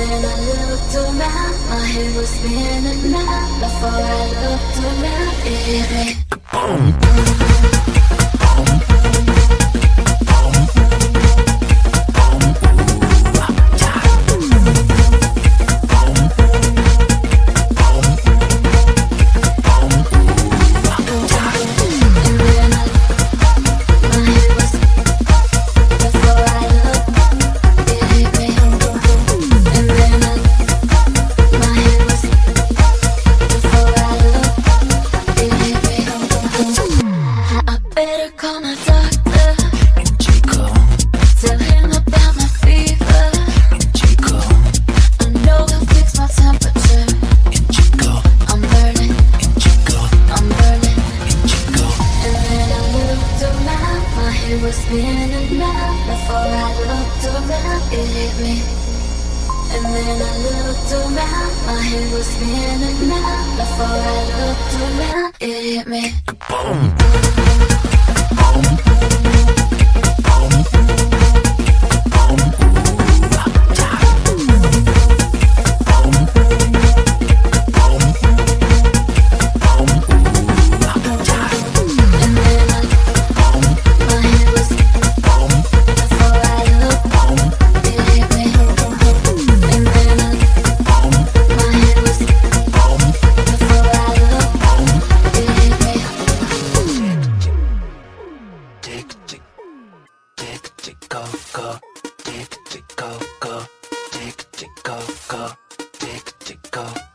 then I looked around, my head was spinning now. Before I looked around, it hit me. Boom. Call my doctor, Chica. Tell him about my fever, Chica. I know he'll fix my temperature, Chica. I'm burning, Chica. I'm burning, Chica. And then I looked around, my head was spinning round. Before I looked around, it hit me. And then I looked around, my head was spinning round. Before I looked around, it hit me. Boom. Go, go, go, go, go, go, go, go, go.